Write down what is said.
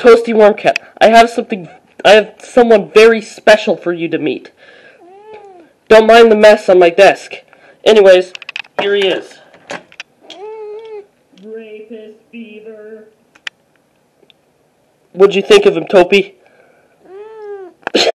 Toasty Wormcat, I have someone very special for you to meet. Don't mind the mess on my desk. Anyways, here he is. Rapist fever. What'd you think of him, Topi?